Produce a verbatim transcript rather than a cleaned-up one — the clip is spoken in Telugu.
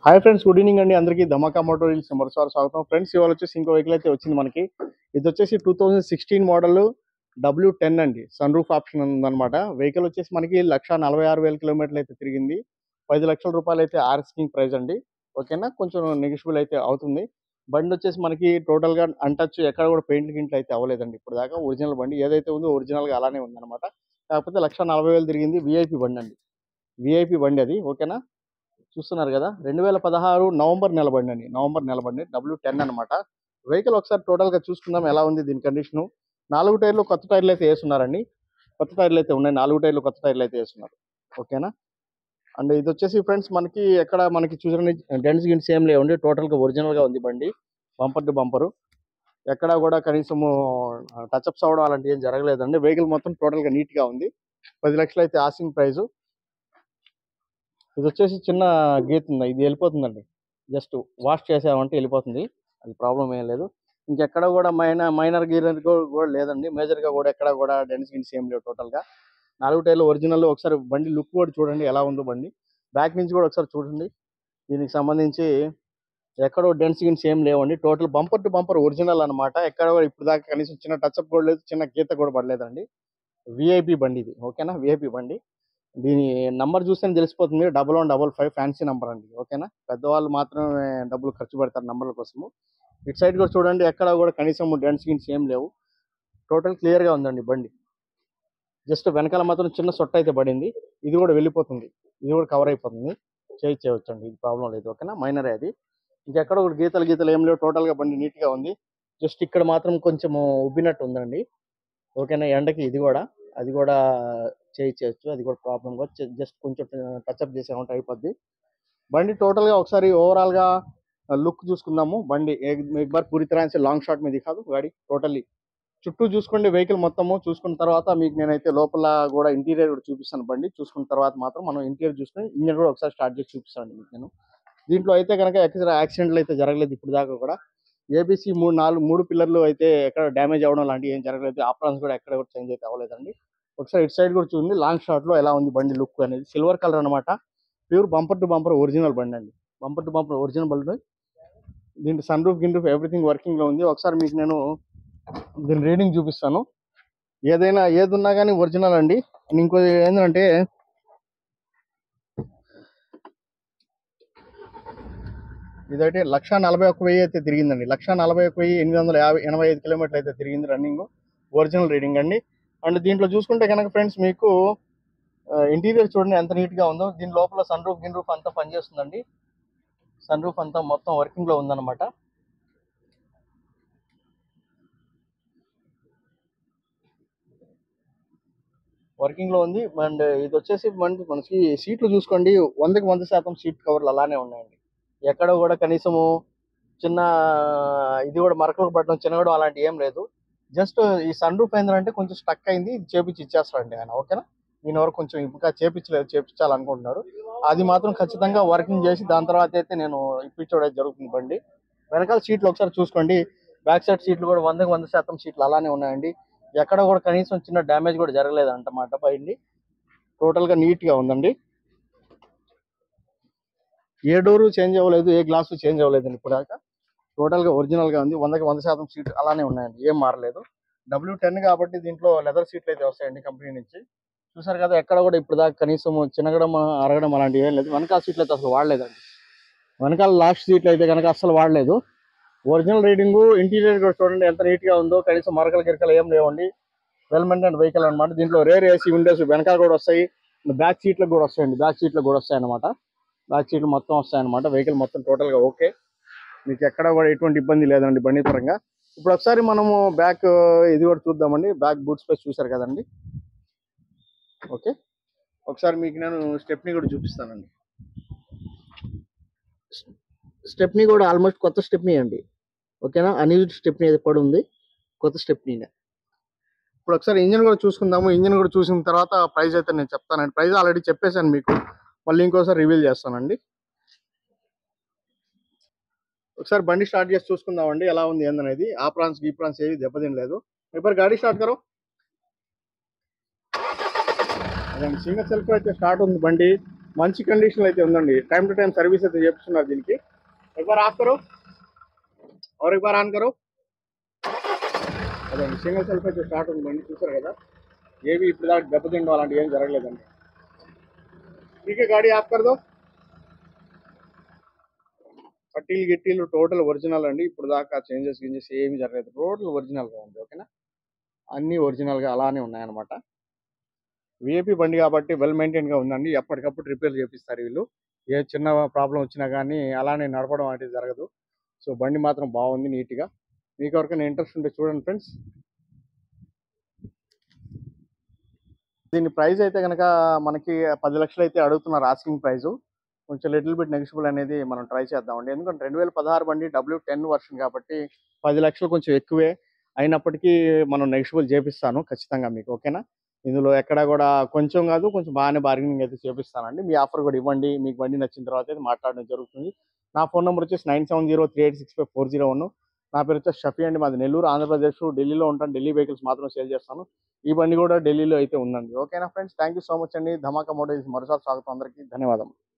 హాయ్ ఫ్రెండ్స్, గుడ్ ఈవినింగ్ అండి. అందరికీ ధమాకా మోటార్ రీల్స్ మరోసారి స్వాగతం. ఫ్రెండ్స్, ఇవాళ వచ్చేసి ఇంకో వెహికల్ అయితే వచ్చింది మనకి. ఇది వచ్చేసి two thousand sixteen model W ten అండి. సన్ రూఫ్ ఆప్షన్ ఉందన్నమాట. వెహికల్ వచ్చేసి మనకి లక్ష నలభై ఆరు వేల కిలోమీటర్లు అయితే తిరిగింది. పది లక్షల రూపాయలు అయితే ఆర్స్కింగ్ ప్రైస్ అండి. ఓకేనా, కొంచెం నెగిషియబుల్ అయితే అవుతుంది. బండి వచ్చేసి మనకి టోటల్గా అన్టచ్, ఎక్కడ కూడా పెయింట్ గింట్లు అయితే అవ్వలేదండి ఇప్పుడు దాకా. ఒరిజినల్ బండి ఏదైతే ఉందో ఒరిజినల్గా అలానే ఉందన్నమాట. కాకపోతే లక్ష నలభై వేలు తిరిగింది. విఐపి బండి అండి, విఐపి బండి అది. ఓకేనా, చూస్తున్నారు కదా, రెండు వేల పదహారు నవంబర్ నెలబండి అండి. నవంబర్ నెలబండి డబ్ల్యూ టెన్ అనమాట. వెహికల్ ఒకసారి టోటల్గా చూసుకుందాం ఎలా ఉంది దీని కండిషను. నాలుగు టైర్లు కొత్త టైర్లు అయితే వేస్తున్నారండి. కొత్త టైర్లు అయితే ఉన్నాయి, నాలుగు టైర్లు కొత్త టైర్లు అయితే వేస్తున్నారు. ఓకేనా, అండ్ ఇది వచ్చేసి ఫ్రెండ్స్ మనకి ఎక్కడ మనకి చూసిన డెంట్స్ గిన్స్ ఏం లేవండి. టోటల్గా ఒరిజినల్గా ఉంది బండి, బంపర్ టు బంపరు. ఎక్కడా కూడా కనీసము టచ్అప్స్ అవ్వడం అలాంటివి ఏం జరగలేదండి. వెహికల్ మొత్తం టోటల్గా నీట్గా ఉంది. పది లక్షలు అయితే ఆస్కింగ్ ప్రైజు. ఇది వచ్చేసి చిన్న గీత ఉంది, ఇది వెళ్ళిపోతుందండి. జస్ట్ వాష్ చేసామంటే వెళ్ళిపోతుంది, అది ప్రాబ్లం ఏం లేదు. ఇంకెక్కడ కూడా మైనర్ మైనర్ గీర్ కూడా లేదండి. మేజర్గా కూడా ఎక్కడ కూడా డెన్స్ గిన్స్ ఏం లేవు. టోటల్గా నాలుగు టైర్లు ఒరిజినల్. ఒకసారి బండి లుక్ కూడా చూడండి ఎలా ఉందో బండి. బ్యాక్ నుంచి కూడా ఒకసారి చూడండి. దీనికి సంబంధించి ఎక్కడో డెన్స్ గిన్స్ ఏం లేవండి. Total bumper to bumper original అనమాట. ఎక్కడ కూడా ఇప్పుడు దాకా కనీసం చిన్న టచ్అప్ కూడా లేదు, చిన్న గీత కూడా పడలేదండి. విఐపి బండి ఇది. ఓకేనా, విఐపి బండి. దీని నంబర్ చూస్తేనే తెలిసిపోతుంది, double one double five fancy number అండి. ఓకేనా, పెద్దవాళ్ళు మాత్రమే డబ్బులు ఖర్చు పెడతారు నంబర్ల కోసము. ఇటు సైడ్ కూడా చూడండి, ఎక్కడ కూడా కనీసం డెంట్స్ గిన్స్ ఏం లేవు. టోటల్ క్లియర్గా ఉందండి బండి. జస్ట్ వెనకాల మాత్రం చిన్న సొట్ట అయితే పడింది, ఇది కూడా వెళ్ళిపోతుంది, ఇది కూడా కవర్ అయిపోతుంది, చేయి చేయవచ్చండి, ఇది ప్రాబ్లం లేదు. ఓకేనా, మైనరే అది. ఇంకెక్కడ కూడా గీతలు గీతలు ఏం లేవు. టోటల్గా బండి నీట్గా ఉంది. జస్ట్ ఇక్కడ మాత్రం కొంచెం ఉబ్బినట్టు ఉందండి. ఓకేనా, ఎండకి ఇది కూడా, అది కూడా చేయొచ్చు, అది కూడా ప్రాబ్లం కూడా. జస్ట్ కొంచెం టచ్అప్ చేసామంటే అయిపోద్ది. బండి టోటల్గా ఒకసారి ఓవరాల్గా లుక్ చూసుకుందాము. బండి एक बार पूरी तरह से లాంగ్ షాట్ మీద కాదు గాడి. టోటల్లీ చుట్టూ చూసుకోండి, వెహికల్ మొత్తము చూసుకున్న తర్వాత మీకు నేనైతే లోపల కూడా ఇంటీరియర్ కూడా చూపిస్తాను. బండి చూసుకున్న తర్వాత మాత్రం మనం ఇంటీరియర్ చూసుకుని ఇంజన్ కూడా ఒకసారి స్టార్ట్ చేసి చూపిస్తాను మీకు నేను. దీంట్లో అయితే కనుక ఎక్స్ట్రా యాక్సిడెంట్లు అయితే జరగలేదు ఇప్పుడు దాకా కూడా. ఏబీసీ మూడు నాలుగు మూడు పిల్లర్లు అయితే ఎక్కడ డ్యామేజ్ అవ్వడం లాంటివి ఏం జరగలేదు. ఆప్రాన్స్ కూడా ఎక్కడ కూడా చేంజ్ అయితే అవ్వలేదండి. ఒకసారి ఇటు సైడ్ కూడా చూడండి, లాంగ్ షాట్ లో ఎలా ఉంది బండి లుక్ అనేది. సిల్వర్ కలర్ అనమాట. Pure bumper to bumper original బండి అండి. బంపర్ టు బంపర్ ఒరిజినల్ బండి. దీంట్లో సన్ రూఫ్ గిన్ రూఫ్ ఎవ్రీథింగ్ వర్కింగ్ లో ఉంది. ఒకసారి మీకు నేను దీని రీడింగ్ చూపిస్తాను. ఏదైనా ఏది ఉన్నా కానీ ఒరిజినల్ అండి. ఇంకోటి ఏంటంటే ఇదైతే లక్ష నలభై ఒక్క వెయ్యి అయితే తిరిగిందండి. లక్ష నలభై ఒక్క వెయ్యి ఎనిమిది వందల యాభై ఎనభై ఐదు కిలోమీటర్లు అయితే తిరిగింది రన్నింగ్. ఒరిజినల్ రీడింగ్ అండి. అండ్ దీంట్లో చూసుకుంటే కనుక ఫ్రెండ్స్ మీకు ఇంటీరియర్ చూడండి ఎంత నీట్గా ఉందో. దీని లోపల సన్ రూఫ్ గిన్ రూఫ్ అంతా పనిచేస్తుందండి. సన్ రూఫ్ అంతా మొత్తం వర్కింగ్లో ఉందన్నమాట. వర్కింగ్లో ఉంది. అండ్ ఇది వచ్చేసి మనకి మనకి సీట్లు చూసుకోండి, వందకి వంద శాతం సీట్ కవర్లు అలానే ఉన్నాయండి. ఎక్కడ కూడా కనీసము చిన్న ఇది కూడా మరకలు పడడం, చిన్నగడం అలాంటి ఏం లేదు. జస్ట్ ఈ సన్ రూఫ్ ఏంటంటే కొంచెం స్టక్ అయింది, ఇది చేపించి ఇచ్చేస్తారండి ఆయన. ఓకేనా, దీని వరకు కొంచెం ఇంకా చేపించలేదు, చేపించాలనుకుంటున్నారు. అది మాత్రం ఖచ్చితంగా వర్కింగ్ చేసి దాని తర్వాత అయితే నేను ఇప్పించడం జరుగుతుంది బండి. వెనకాల సీట్లు ఒకసారి చూసుకోండి, బ్యాక్ సైడ్ సీట్లు కూడా వందకి వంద శాతం సీట్లు అలానే ఉన్నాయండి. ఎక్కడ కూడా కనీసం చిన్న డ్యామేజ్ కూడా జరగలేదు అంటమాట బండి. టోటల్గా నీట్గా ఉందండి. ఏ డోరు చేంజ్ అవ్వలేదు, ఏ గ్లాసు చేంజ్ అవ్వలేదండి ఇప్పుడు దాకా. టోటల్గా ఒరిజినల్గా ఉంది, వందకి వంద శాతం సీట్ అలానే ఉన్నాయండి, ఏం మారలేదు. డబ్ల్యూ టెన్ కాబట్టి దీంట్లో లెదర్ సీట్లు అయితే వస్తాయండి కంపెనీ నుంచి. చూసారు కదా, ఎక్కడ కూడా ఇప్పుడు దాకా కనీసం చినగడం అరగడం అలాంటివి ఏం లేదు. వెనకాల సీట్లు అయితే అసలు వాడలేదండి. వెనకాల లాస్ట్ సీట్లు అయితే కనుక అసలు వాడలేదు. Original reading. ఇంటీరియర్ కూడా చూడండి ఎంత నీట్గా ఉందో, కనీసం మరకలు గిరకలు ఏం లేవండి. వెల్ మెయింటైన్ వెహికల్ అనమాట. దీంట్లో రేర్ ఏసీ విండోస్ వెనకాల కూడా వస్తాయి, బ్యాక్ సీట్లకు కూడా వస్తాయండి. బ్యాక్ సీట్లకు కూడా వస్తాయి అనమాట. బ్యాక్ సీట్లు మొత్తం వస్తాయన్నమాట. వెహికల్ మొత్తం టోటల్గా ఓకే, మీకు ఎక్కడ కూడా ఎటువంటి ఇబ్బంది లేదండి బండి పరంగా. ఇప్పుడు ఒకసారి మనము బ్యాక్ ఇది కూడా చూద్దామండి. బ్యాక్ బూట్ స్పేస్ చూసారు కదండి. ఓకే, ఒకసారి మీకు నేను స్టెప్ని కూడా చూపిస్తానండి. స్టెప్ని కూడా ఆల్మోస్ట్ కొత్త స్టెప్ని అండి. ఓకేనా, అన్యూజ్డ్ స్టెప్ని అయితే పడి ఉంది, కొత్త స్టెప్ని. ఇప్పుడు ఒకసారి ఇంజన్ కూడా చూసుకుందాము. ఇంజన్ కూడా చూసిన తర్వాత ప్రైస్ అయితే నేను చెప్తానండి. ప్రైస్ ఆల్రెడీ చెప్పేశాను మీకు, మళ్ళీ ఇంకోసారి రివీల్ చేస్తానండి. ఒకసారి బండి స్టార్ట్ చేసి చూసుకుందామండి ఎలా ఉంది ఏందనేది. ఆ ప్రాన్స్ ఈ ప్రాన్స్ ఏవి దెబ్బతినలేదు. ఇప్పుడు గాడి స్టార్ట్ కరో. అదే సింగల్ సెల్ఫ్ అయితే స్టార్ట్ ఉంది బండి. మంచి కండిషన్లో అయితే ఉందండి. టైం టు టైం సర్వీస్ అయితే చేస్తున్నారు దీనికి. ఒకసారి ఆఫ్ కరో और एक बार ऑन करो. అదే సింగిల్ సెల్ఫ్ అయితే స్టార్ట్ ఉంది బండి, చూసారు కదా. ఏవి ఇప్పుడు దాకా దెబ్బతిండో అలాంటి ఏం జరగలేదండి. ఠీకే గాడి ఆఫ్ కర్ దో. పట్టీలు గిట్టీలు టోటల్ ఒరిజినల్ అండి. ఇప్పుడు దాకా చేంజెస్ గింజెస్ ఏమి జరగలేదు. టోటల్ ఒరిజినల్గా ఉంది. ఓకేనా, అన్నీ ఒరిజినల్గా అలానే ఉన్నాయన్నమాట. విఐపి బండి కాబట్టి వెల్ మెయింటైన్గా ఉందండి. ఎప్పటికప్పుడు రిపేర్ చేపిస్తారు వీళ్ళు. ఏ చిన్న ప్రాబ్లం వచ్చినా కానీ అలానే నడపడం అనేది జరగదు. సో బండి మాత్రం బాగుంది నీట్గా. మీకు ఎవరికైనా ఇంట్రెస్ట్ ఉంటే చూడండి ఫ్రెండ్స్. దీని ప్రైస్ అయితే కనుక మనకి పది లక్షలు అయితే అడుగుతున్నారు ఆస్కింగ్ ప్రైజు. కొంచెం లిటిల్ బిట్ నెగిషియబుల్ అనేది మనం ట్రై చేద్దామండి. ఎందుకంటే రెండు వేల పదహారు బండి డబ్ల్యూ టెన్ వర్షన్ కాబట్టి పది లక్షలు కొంచెం ఎక్కువే అయినప్పటికీ మనం నెగిషియబుల్ చేపిస్తాను ఖచ్చితంగా మీకు. ఓకేనా, ఇందులో ఎక్కడ కూడా కొంచెం కాదు, కొంచెం బాగానే బార్గెనింగ్ అయితే చేపిస్తానండి. మీ ఆఫర్ కూడా ఇవ్వండి. మీకు బండి నచ్చిన తర్వాత అయితే మాట్లాడడం జరుగుతుంది. నా ఫోన్ నెంబర్ వచ్చేసి nine seven zero three eight six five four zero one. నా పేరు వచ్చేసి షఫీ అండి. మాది నెల్లూరు, ఆంధ్రప్రదేశ్. ఢిల్లీలో ఉంటాను. ఢిల్లీ వెహికల్స్ మాత్రం సేల్ చేస్తాను. ఈ బండి కూడా ఢిల్లీలో అయితే ఉందండి. ఓకేనా friends, thank you so much అండి. ధమాకా మోటార్స్ మరోసారి స్వాగతం. అందరికీ ధన్యవాదాలు.